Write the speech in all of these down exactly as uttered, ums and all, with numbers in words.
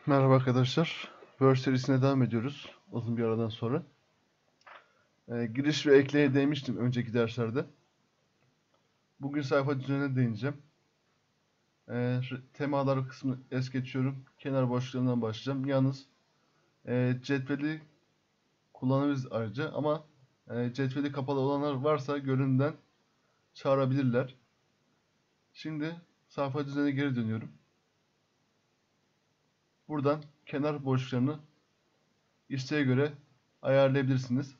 Merhaba arkadaşlar. Word serisine devam ediyoruz. Uzun bir aradan sonra. Ee, giriş ve ekleye değmiştim önceki derslerde. Bugün sayfa düzenine değineceğim. Ee, temalar kısmını es geçiyorum. Kenar boşluklarından başlayacağım. Yalnız e, cetveli kullanabiliriz ayrıca ama e, cetveli kapalı olanlar varsa göründen çağırabilirler. Şimdi sayfa düzenine geri dönüyorum. Buradan kenar boşluklarını isteğe göre ayarlayabilirsiniz.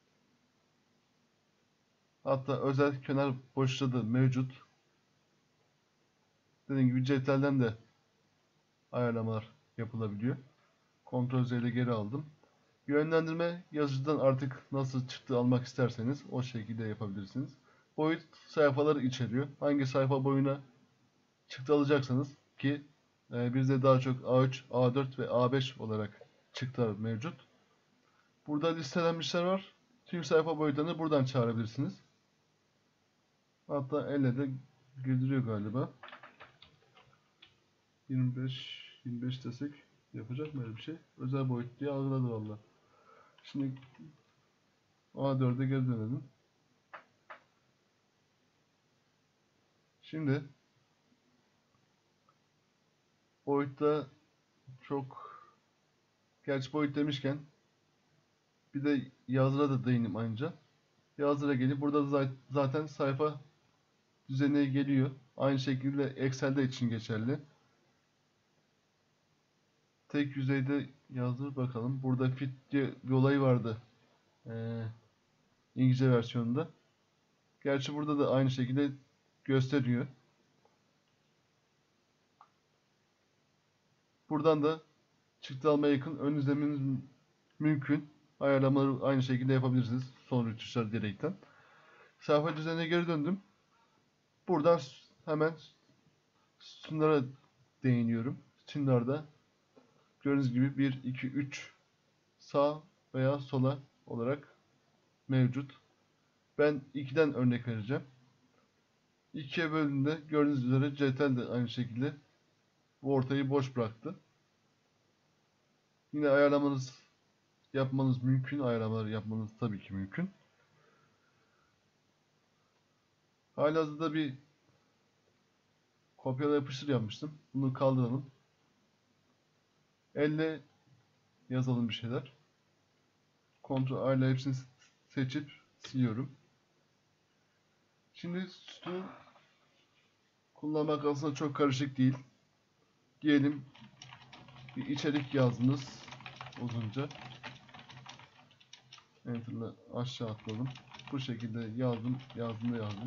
Hatta özel kenar boşluğu da mevcut. Dediğim gibi cetvelden de ayarlamalar yapılabiliyor. Ctrl Z ile geri aldım. Yönlendirme yazıcıdan artık nasıl çıktı almak isterseniz o şekilde yapabilirsiniz. Boyut sayfaları içeriyor. Hangi sayfa boyuna çıktı alacaksanız ki e, bizde daha çok A üç, A dört ve A beş olarak çıktılar mevcut. Burada listelenmişler var. Tüm sayfa boyutlarını buradan çağırabilirsiniz. Hatta elle de girdiriyor galiba. yirmi beş yirmi beş desek yapacak mı öyle bir şey? Özel boyut diye algıladı valla. Şimdi A dörde geri dönelim. Şimdi boyutta çok, gerçi boyut demişken bir de yazıra da değineyim ayrıca. Yazıra gelip burada da zaten sayfa düzeni geliyor. Aynı şekilde Excel'de için geçerli. Tek yüzeyde yazdır bakalım. Burada fit diye bir olay vardı. Ee, İngilizce versiyonunda. Gerçi burada da aynı şekilde gösteriyor. Buradan da çıktı almaya yakın ön izlemeniz mümkün. Ayarlamaları aynı şekilde yapabilirsiniz. Son rötuşlar diyerekten. Sayfa düzenine geri döndüm. Buradan hemen sütunlara değiniyorum. Sütunlarda gördüğünüz gibi bir, iki, üç sağ veya sola olarak mevcut. Ben ikiden örnek vereceğim. ikiye bölündüğünde gördüğünüz üzere cetvel de aynı şekilde bu ortayı boş bıraktı. Yine ayarlamanız yapmanız mümkün. Ayarlamaları yapmanız tabii ki mümkün. Halihazırda bir kopyala yapıştır yapmıştım. Bunu kaldıralım. Elle yazalım bir şeyler. Ctrl A ile hepsini seçip siliyorum. Şimdi sütun kullanmak aslında çok karışık değil. Diyelim bir içerik yazdınız uzunca. Enter'la aşağı atladım. Bu şekilde yazdım, yazdım da yazdım.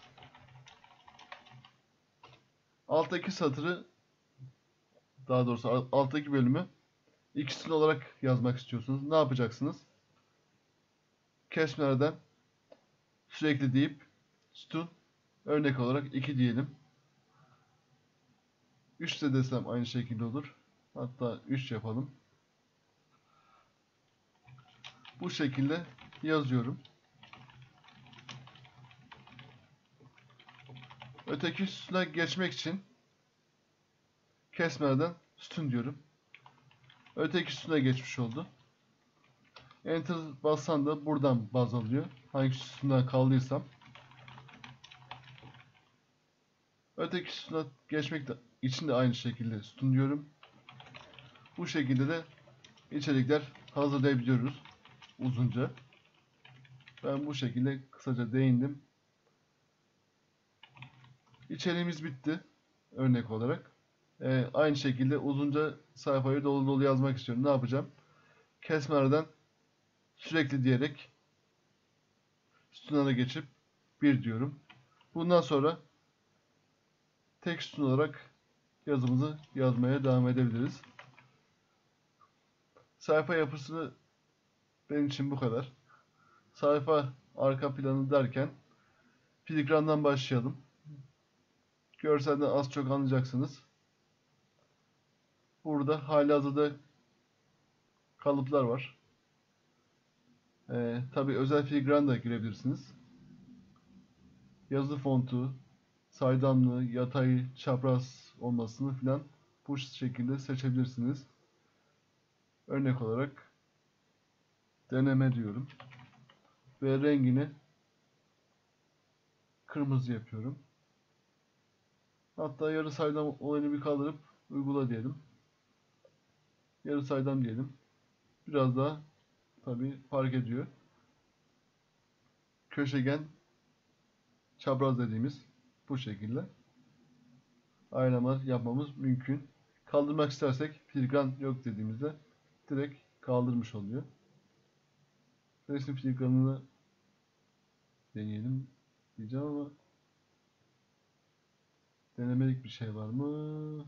Alttaki satırı, daha doğrusu alttaki bölümü ikisini olarak yazmak istiyorsunuz. Ne yapacaksınız? Kesmelerden sürekli deyip sütun örnek olarak iki diyelim. üç de desem aynı şekilde olur. Hatta üç yapalım. Bu şekilde yazıyorum. Öteki sütuna geçmek için kesmelerden sütun diyorum. Öteki sütuna geçmiş oldu. Enter bassan da buradan baz alıyor. Hangi sütundan kaldıysam. Öteki sütuna geçmek için de aynı şekilde sütun diyorum. Bu şekilde de içerikler hazırlayabiliyoruz uzunca. Ben bu şekilde kısaca değindim. İçeriğimiz bitti örnek olarak. Ee, aynı şekilde uzunca sayfayı dolu dolu yazmak istiyorum. Ne yapacağım? Kesmelerden sürekli diyerek sütunlara geçip bir diyorum. Bundan sonra tek sütun olarak yazımızı yazmaya devam edebiliriz. Sayfa yapısını benim için bu kadar. Sayfa arka planı derken Filigran'dan başlayalım. Görselden az çok anlayacaksınız. Burada halihazırda kalıplar var. Ee, tabii özel filigran da girebilirsiniz. Yazı fontu, saydamlığı, yatay, çapraz olmasını filan bu şekilde seçebilirsiniz. Örnek olarak deneme diyorum. Ve rengini kırmızı yapıyorum. Hatta yarı saydam olayını bir kaldırıp uygula diyelim. Yarı saydam diyelim. Biraz daha tabii fark ediyor. Köşegen çapraz dediğimiz bu şekilde ayarlamalar yapmamız mümkün. Kaldırmak istersek filigran yok dediğimizde direkt kaldırmış oluyor. Resim filigranını deneyelim diyeceğim ama denemelik bir şey var mı?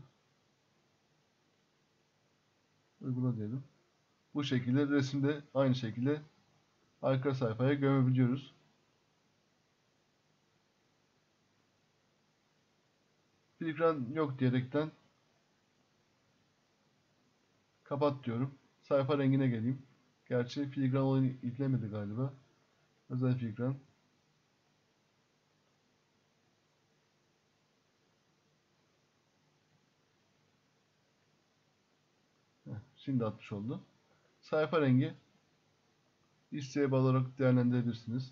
Uygula diyelim. Bu şekilde resimde aynı şekilde arka sayfaya gömebiliyoruz. Filigran yok diyerekten kapat diyorum. Sayfa rengine geleyim. Gerçi filigran olayını yüklemedi galiba. Özel filigran. Heh, şimdi atmış oldu. Sayfa rengi isteğe bağlı olarak değerlendirebilirsiniz.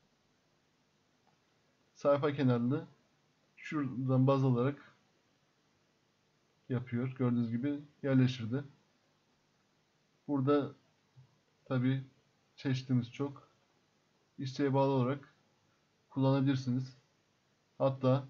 Sayfa kenarını şuradan baz alarak yapıyor. Gördüğünüz gibi yerleştirdi. Burada tabi çeşitimiz çok. İsteğe bağlı olarak kullanabilirsiniz. Hatta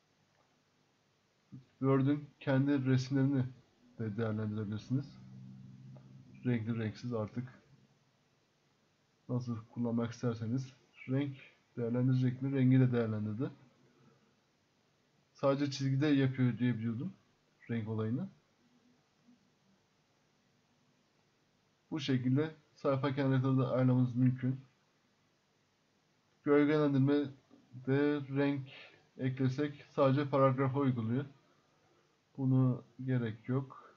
Word'ün kendi resimlerini de değerlendirebilirsiniz. Renkli renksiz artık nasıl kullanmak isterseniz. Renk değerlendirecek mi? Rengi de değerlendirdi. Sadece çizgide yapıyor diye biliyordum renk olayını. Bu şekilde sayfa kenarları da ayarlamamız mümkün. Gölgelendirme de renk eklesek sadece paragrafa uyguluyor. Bunu gerek yok.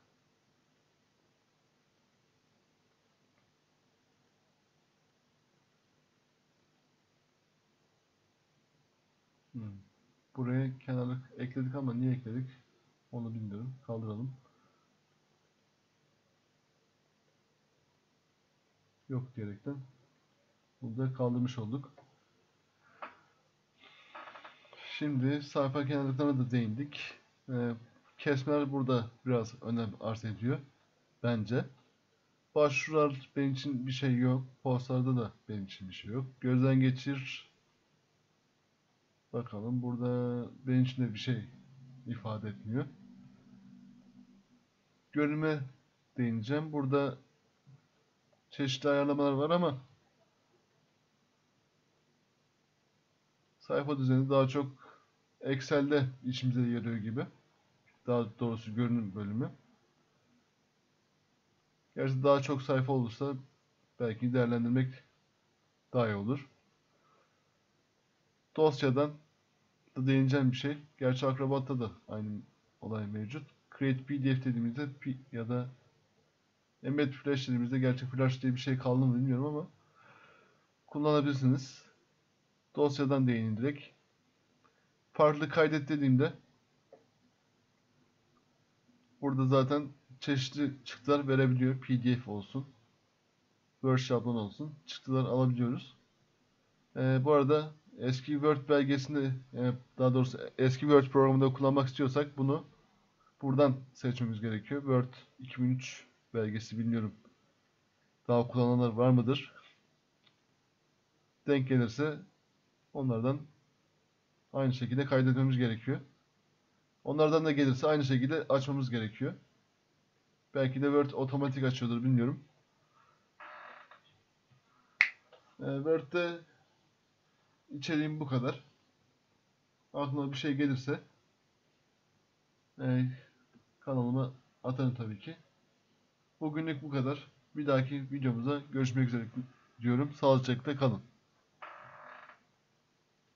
Hmm. Buraya kenarlık ekledik ama niye ekledik? Onu bilmiyorum. Kaldıralım. Yok diyerekten. Bunu da kaldırmış olduk. Şimdi sayfa kenarlıklarına da değindik. Ee, kesmeler burada biraz önem arz ediyor. Bence. Başvurular benim için bir şey yok. Postlarda da benim için bir şey yok. Gözden geçir. Bakalım. Burada benim için de bir şey ifade etmiyor. Görünme değineceğim. Burada çeşitli ayarlamalar var ama sayfa düzeni daha çok Excel'de işimize yarıyor gibi. Daha doğrusu görünüm bölümü. Gerçi daha çok sayfa olursa belki değerlendirmek daha iyi olur. Dosyadan da değineceğim bir şey. Gerçi Acrobat'ta da aynı olay mevcut. Create P D F dediğimizde ya da Embed Flash dediğimizde, gerçi Flash diye bir şey kaldı mı bilmiyorum ama kullanabilirsiniz. Dosyadan değinin direkt. Farklı kaydet dediğimde burada zaten çeşitli çıktılar verebiliyor. P D F olsun, Word şablon olsun. Çıktılar alabiliyoruz. Ee, bu arada eski Word belgesini, daha doğrusu eski Word programında kullanmak istiyorsak bunu buradan seçmemiz gerekiyor. Word iki bin üç belgesi, bilmiyorum. Daha kullananlar var mıdır? Denk gelirse onlardan aynı şekilde kaydetmemiz gerekiyor. Onlardan da gelirse aynı şekilde açmamız gerekiyor. Belki de Word otomatik açıyordur, bilmiyorum. Ee, Word'de içeriğim bu kadar. Aklıma bir şey gelirse e, kanalıma atarım tabii ki. Bugünlük bu kadar. Bir dahaki videomuza görüşmek üzere diyorum. Sağlıcakla kalın.